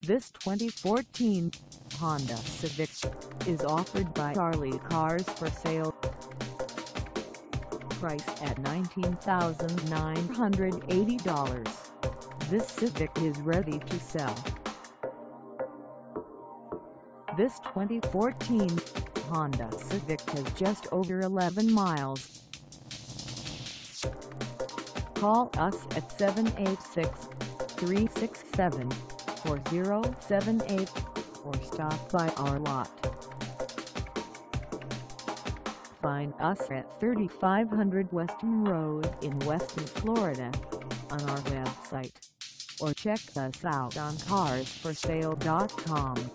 This 2014 Honda Civic is offered by Charlie Cars for Sale. Priced at $19,980, this Civic is ready to sell. This 2014 Honda Civic has just over 11 miles. Call us at 786-367-4078 or stop by our lot. Find us at 3500 Weston Road in Weston, Florida on our website, or check us out on carsforsale.com.